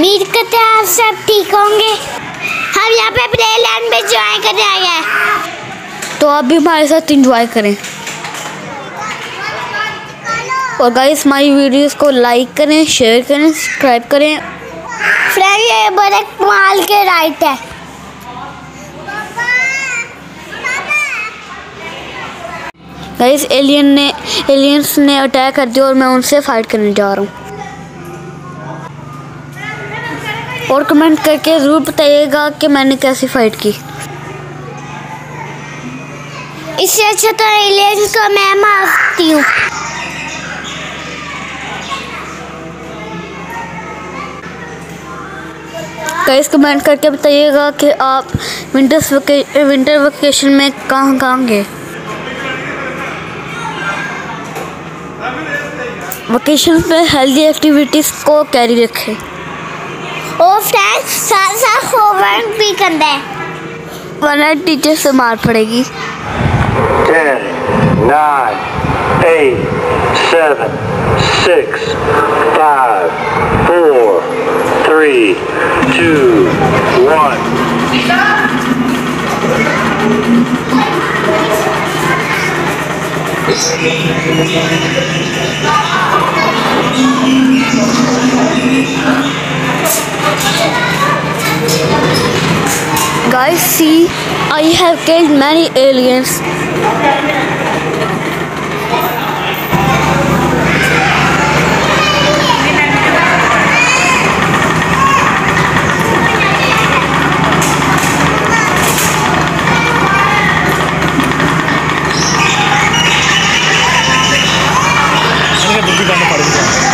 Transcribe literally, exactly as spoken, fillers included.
उम्मीद करते हैं आप सब ठीक होंगे। हम यहाँ पे प्लेलैंड में एंजॉय करने आए हैं, तो आप भी हमारे साथ एंजॉय करें। और गाइस हमारी वीडियोस को लाइक करें, शेयर करें, सब्सक्राइब करें। फ्रेंड ये बड़े कमाल के राइट है। गाइस एलियन ने एलियंस ने अटैक कर दिया और मैं उनसे फाइट करने जा रहा हूँ। और कमेंट करके ज़रूर बताइएगा कि मैंने कैसी फाइट की। इससे अच्छा तो एलियंस को मैं मारती हूँ। गाइस कमेंट करके बताइएगा कि आप विंटर्स वके, विंटर वेकेशन में कहाँ कहाँ गए। वेकेशन पे हेल्दी एक्टिविटीज़ को कैरी रखें। और फ्रेंड्स साथ साथ होमवर्क भी करना है, वरना टीचर से मार पड़ेगी। ten, nine, eight, seven, six, five, four, three, two, one. Guys, see, I have killed many aliens. बुद्धि करना पड़ेगा।